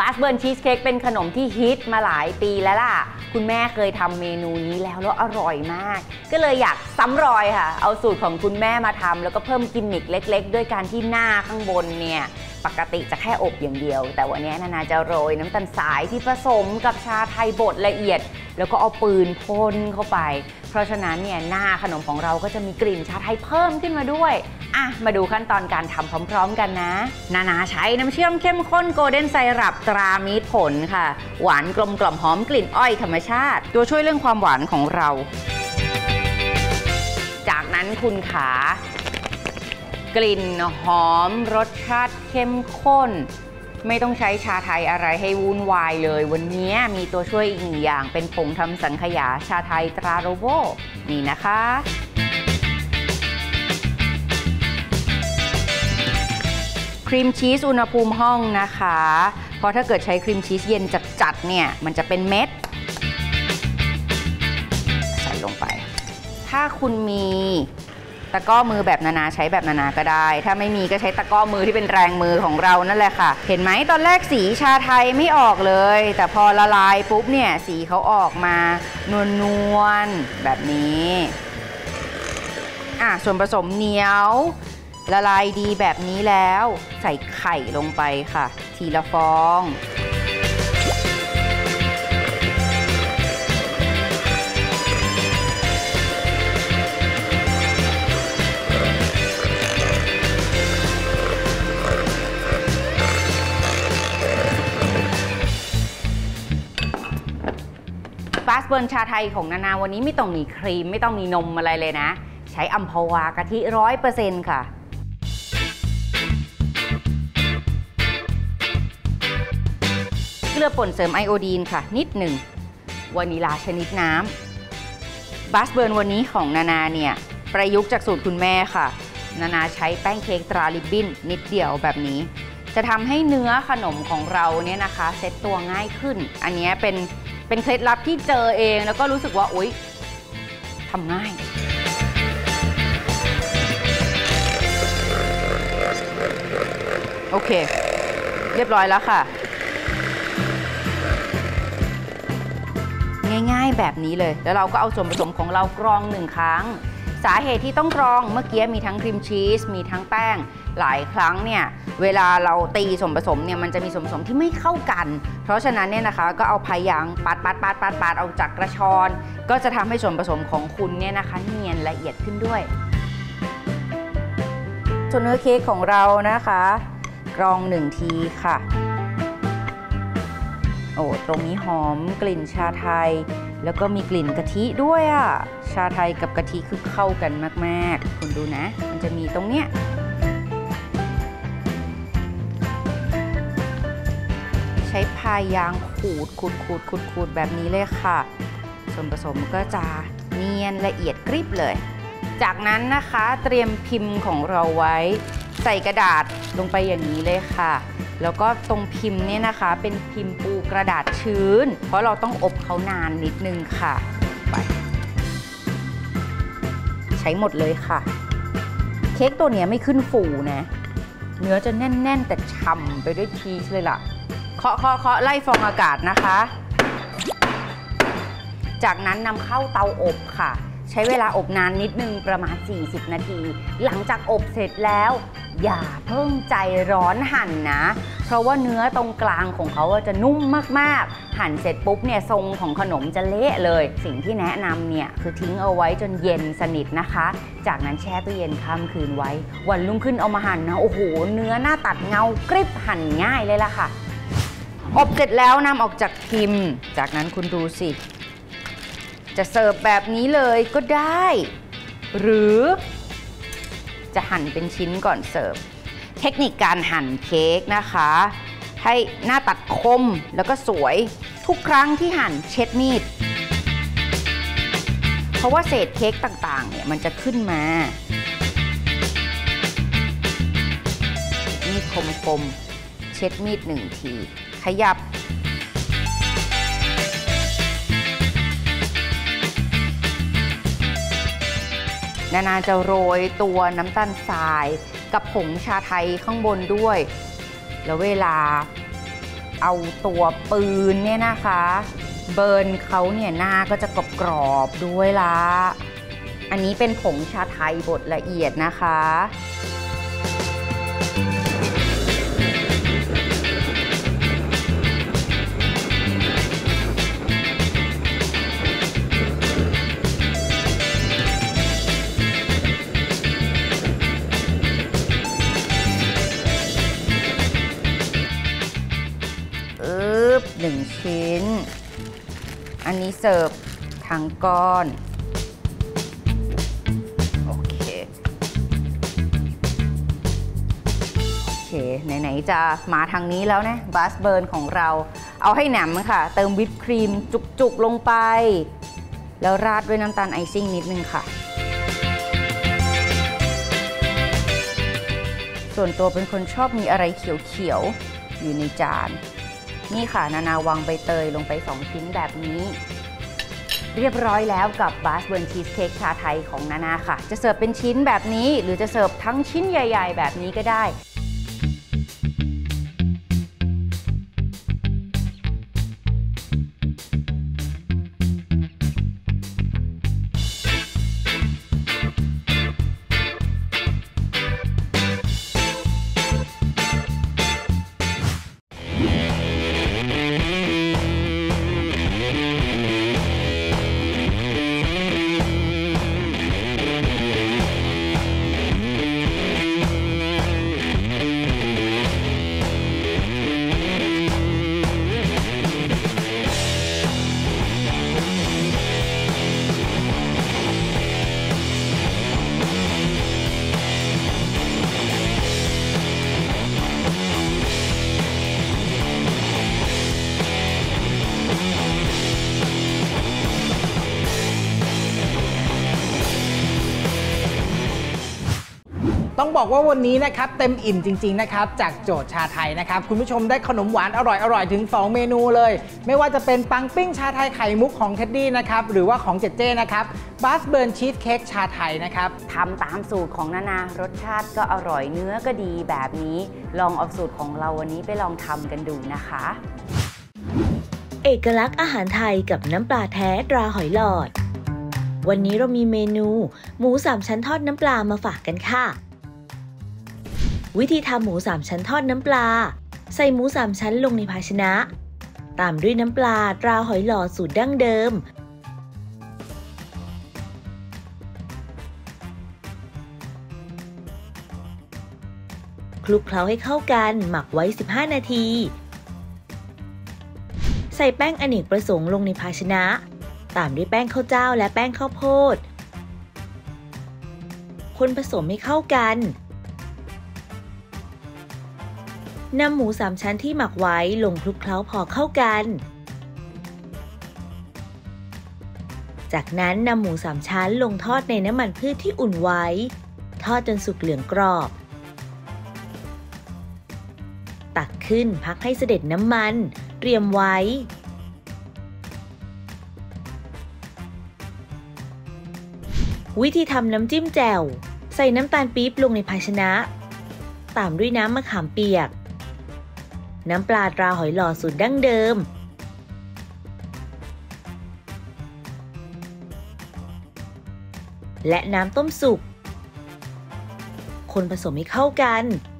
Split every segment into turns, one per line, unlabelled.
บัสเบิร์นชีสเค้กเป็นขนมที่ฮิตมาหลายปีแล้วล่ะคุณแม่เคยทำเมนูนี้แล้วอร่อยมากก็เลยอยากซ้ำรอยค่ะเอาสูตรของคุณแม่มาทำแล้วก็เพิ่มกิมมิคเล็กๆด้วยการที่หน้าข้างบนเนี่ยปกติจะแค่อบอย่างเดียวแต่วันนี้นานาจะโรยน้ำตาลทรายที่ผสมกับชาไทยบดละเอียดแล้วก็เอาปืนพ่นเข้าไปเพราะฉะนั้นเนี่ยหน้าขนมของเราก็จะมีกลิ่นชาไทยเพิ่มขึ้นมาด้วยมาดูขั้นตอนการทำพร้อมๆกันนะนานาใช้น้ำเชื่อมเข้มข้นโกลเด้นไซรัปตรามีตผลค่ะหวานกลมกล่อมหอมกลิ่นอ้อยธรรมชาติตัวช่วยเรื่องความหวานของเราจากนั้นคุณขากลิ่นหอมรสชาติเข้มข้นไม่ต้องใช้ชาไทยอะไรให้วุ่นวายเลยวันนี้มีตัวช่วยอีกหนึ่งอย่างเป็นผงทำสังขยาชาไทยตราโรโบนี่นะคะครีมชีสอุณหภูมิห้องนะคะเพราะถ้าเกิดใช้ครีมชีสเย็นจัดๆเนี่ยมันจะเป็นเม็ดใส่ลงไปถ้าคุณมีตะกร้อมือแบบนานาใช้แบบนานาก็ได้ถ้าไม่มีก็ใช้ตะกร้อมือที่เป็นแรงมือของเรานั่นแหละค่ะเห็นไหมตอนแรกสีชาไทยไม่ออกเลยแต่พอละลายปุ๊บเนี่ยสีเขาออกมานวลๆแบบนี้ส่วนผสมเหนียวละลายดีแบบนี้แล้วใส่ไข่ลงไปค่ะทีละฟองบัสเบิร์นชาไทยของนานาวันนี้ไม่ต้องมีครีมไม่ต้องมีนมอะไรเลยนะใช้อัมพวากะทิ 100% ค่ะเกลือป่นเสริมไอโอดีนค่ะนิดหนึ่งวานิลาชนิดน้ำบัสเบิร์นวันนี้ของนานาเนี่ยประยุกต์จากสูตรคุณแม่ค่ะนานาใช้แป้งเค้กตราริบบิ้นนิดเดียวแบบนี้จะทำให้เนื้อขนมของเราเนี่ยนะคะเซ็ตตัวง่ายขึ้นอันนี้เป็นเคล็ดลับที่เจอเองแล้วก็รู้สึกว่าอุ๊ยทำง่ายโอเคเรียบร้อยแล้วค่ะง่ายๆแบบนี้เลยแล้วเราก็เอาส่วนผสมของเรากรอง1 ครั้งสาเหตุที่ต้องกรองเมื่อกี้มีทั้งครีมชีสมีทั้งแป้งหลายครั้งเนี่ยเวลาเราตีส่วนผสมเนี่ยมันจะมีส่วนผสมที่ไม่เข้ากันเพราะฉะนั้นเนี่ยนะคะก็เอาพายางปัดออกจากกระชอนก็จะทำให้ส่วนผสมของคุณเนี่ยนะคะเนียนละเอียดขึ้นด้วยส่วนเนื้อเค้กของเรานะคะกรอง1 ทีค่ะโอ้ตรงนี้หอมกลิ่นชาไทยแล้วก็มีกลิ่นกะทิด้วยชาไทยกับกะทิคือเข้ากันมากๆคุณดูนะมันจะมีตรงเนี้ยใช้พายางขูดแบบนี้เลยค่ะส่วนผสมก็จะเนียนละเอียดกริบเลยจากนั้นนะคะเตรียมพิมพ์ของเราไว้ใส่กระดาษลงไปอย่างนี้เลยค่ะแล้วก็ตรงพิมพ์เนี่ยนะคะเป็นพิมพ์ปูกระดาษชื้นเพราะเราต้องอบเขานานนิดนึงค่ะไปใช้หมดเลยค่ะเค้กตัวนี้ไม่ขึ้นฟูนะเนื้อจะแน่นๆแต่ฉ่ำไปด้วยชีสเลยล่ะเคาะไล่ฟองอากาศนะคะจากนั้นนำเข้าเตาอบค่ะใช้เวลาอบนานนิดนึงประมาณ40 นาทีหลังจากอบเสร็จแล้วอย่าเพิ่งใจร้อนหั่นนะเพราะว่าเนื้อตรงกลางของเขาจะนุ่มมากๆหั่นเสร็จปุ๊บเนี่ยทรงของขนมจะเละเลยสิ่งที่แนะนำเนี่ยคือทิ้งเอาไว้จนเย็นสนิทนะคะจากนั้นแช่ตู้เย็นข้ามคืนไว้วันรุ่งขึ้นเอามาหั่นนะโอ้โหเนื้อหน้าตัดเงากริบหั่นง่ายเลยล่ะค่ะอบเสร็จแล้วนำออกจากพิมพ์จากนั้นคุณดูสิจะเสิร์ฟแบบนี้เลยก็ได้หรือจะหั่นเป็นชิ้นก่อนเสิร์ฟเทคนิคการหั่นเค้กนะคะให้หน้าตัดคมแล้วก็สวยทุกครั้งที่หั่นเช็ดมีดเพราะว่าเศษเค้กต่างๆเนี่ยมันจะขึ้นมามีดคมๆเช็ดมีด1 ทีขยับนานาจะโรยตัวน้ำตาลทรายกับผงชาไทยข้างบนด้วยแล้วเวลาเอาตัวปืนเนี่ยนะคะเบิร์นเขาเนี่ยหน้าก็จะกรอบๆด้วยละอันนี้เป็นผงชาไทยบดละเอียดนะคะ1 ชิ้นอันนี้เสิร์ฟทั้งก้อนโอเคไหนๆจะมาทางนี้แล้วนะบาสเบิร์นของเราเอาให้หนำค่ะเติมวิปครีมจุกๆลงไปแล้วราดด้วยน้ำตาลไอซิ่งนิดนึงค่ะส่วนตัวเป็นคนชอบมีอะไรเขียวๆอยู่ในจานนี่ค่ะนานาวางใบเตยลงไป2 ชิ้นแบบนี้เรียบร้อยแล้วกับบาสเบิร์นชีสเค้กชาไทยของนานาค่ะจะเสิร์ฟเป็นชิ้นแบบนี้หรือจะเสิร์ฟทั้งชิ้นใหญ่ๆแบบนี้ก็ได้
ต้องบอกว่าวันนี้นะครับเต็มอิ่มจริงๆนะครับจากโจทย์ชาไทยนะครับคุณผู้ชมได้ขนมหวานอร่อยๆถึง2 เมนูเลยไม่ว่าจะเป็นปังปิ้งชาไทยไข่มุกของเท็ดดี้นะครับหรือว่าของเจเจนะครับบาสเบิร์นชีสเค้กชาไทยนะครับ
ทำตามสูตรของนานารสชาติก็อร่อยเนื้อก็ดีแบบนี้ลองเอาสูตรของเราวันนี้ไปลองทำกันดูนะคะ
เอกลักษณ์อาหารไทยกับน้ำปลาแท้ตราหอยหลอดวันนี้เรามีเมนูหมู3 ชั้นทอดน้ำปลามาฝากกันค่ะวิธีทำหมู3 ชั้นทอดน้ำปลาใส่หมู3 ชั้นลงในภาชนะตามด้วยน้ำปลาตราหอยหลอดสูตรดั้งเดิมคลุกเคล้าให้เข้ากันหมักไว้15 นาทีใส่แป้งอเนกประสงค์ลงในภาชนะตามด้วยแป้งข้าวเจ้าและแป้งข้าวโพดคนผสมให้เข้ากันนำหมู3 ชั้นที่หมักไว้ลงคลุกเคล้าพอเข้ากันจากนั้นนำหมู3 ชั้นลงทอดในน้ำมันพืชที่อุ่นไว้ทอดจนสุกเหลืองกรอบตักขึ้นพักให้เสด็จน้ำมันเตรียมไว้วิธีทำน้ำจิ้มแจ่วใส่น้ำตาลปี๊บลงในภาชนะตามด้วยน้ำมะขามเปียกน้ำปลาตราหอยหลอดสูตรดั้งเดิมและน้ำต้มสุกคนผสมให้เข้ากัน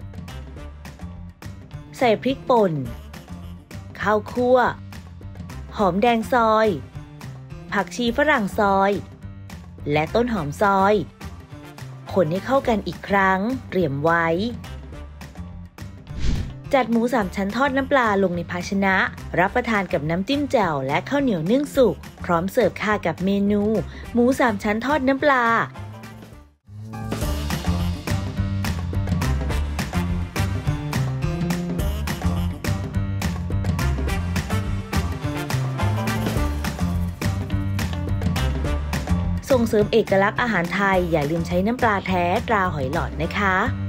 ใส่พริกป่นข้าวคั่วหอมแดงซอยผักชีฝรั่งซอยและต้นหอมซอยคนให้เข้ากันอีกครั้งเตรียมไว้จัดหมู3 ชั้นทอดน้ำปลาลงในภาชนะรับประทานกับน้ำจิ้มแจ่วและข้าวเหนียวนึ่งสุกพร้อมเสิร์ฟค่ะกับเมนูหมู3 ชั้นทอดน้ำปลาส่งเสริมเอกลักษณ์อาหารไทยอย่าลืมใช้น้ำปลาแท้ตราหอยหลอดนะคะ